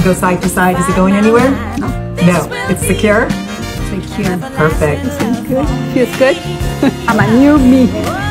can go side to side. Is it going anywhere? No. No. It's secure? Secure. Perfect. Feels good? Feels good? I'm a new me.